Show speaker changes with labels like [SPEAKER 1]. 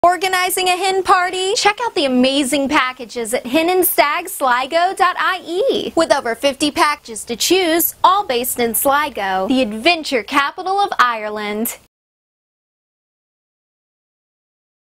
[SPEAKER 1] Organizing a hen party? Check out the amazing packages at Hen and Stag Sligo.ie. With over 50 packages to choose, all based in Sligo, the adventure capital of Ireland.